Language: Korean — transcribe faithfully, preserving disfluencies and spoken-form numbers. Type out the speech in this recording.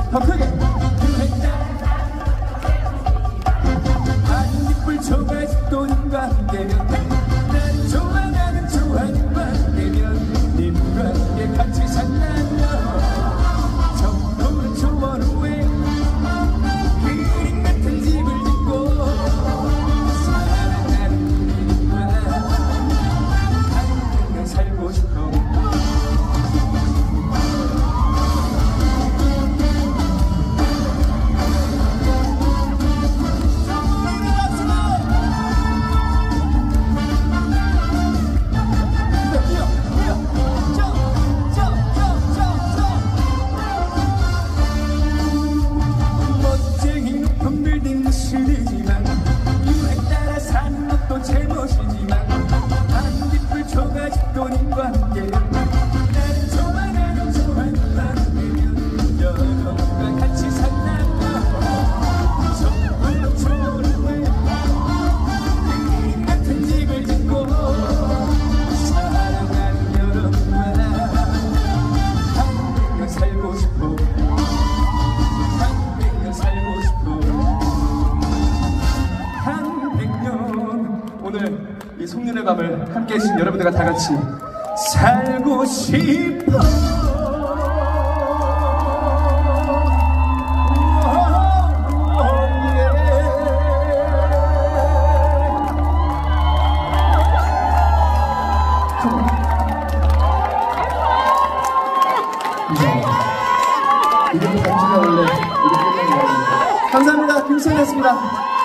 더 크게. 반딧불 초가집돈과 함께면 난 좋아 나는 좋아 님과 함께면 님과 함께 같이 산다며 정도는 초월 후에 그림 같은 집을 짓고 사랑하는 님과 함께 살고 싶어. 시리지만 유행 따라 사는 것도 제멋이지만 반딧불 초가집돈님과 함께 나는 좋아 나는 좋아 님과 함께면 여러분과 같이 산다며 정도로 초월해 그림 같은 집을 짓고 사랑하는 여러분과 함께 살고 싶어. 함께 살고 싶어. 오늘 이 송년회 밤을 함께 해주신 여러분들과 다 같이 살고 싶어. 이렇게 감사가 원래 이렇게 감사합니다. 김수현이었습니다.